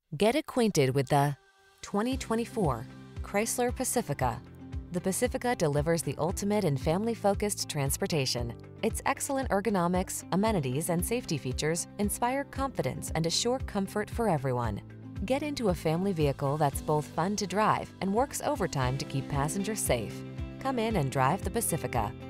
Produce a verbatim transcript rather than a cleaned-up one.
Get acquainted with the twenty twenty-four Chrysler Pacifica. The Pacifica delivers the ultimate in family-focused transportation. Its excellent ergonomics, amenities, and safety features inspire confidence and assure comfort for everyone. Get into a family vehicle that's both fun to drive and works overtime to keep passengers safe. Come in and drive the Pacifica.